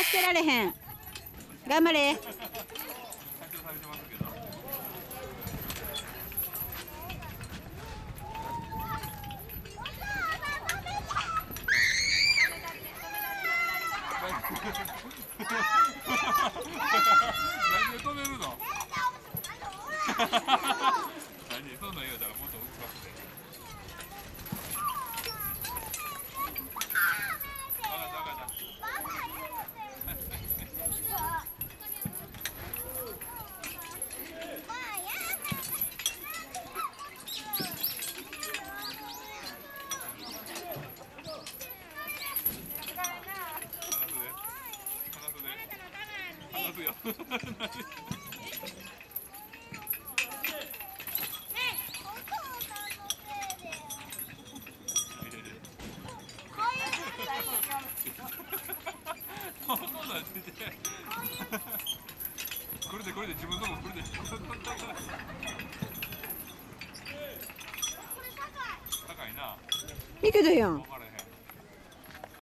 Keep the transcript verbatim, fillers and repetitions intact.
つけられへん。頑張れ。 何で止めるの？何そんなん言うたらもっと打ちますね。離すよ。これでこれで自分のもこれで高いな。 いいけどやん。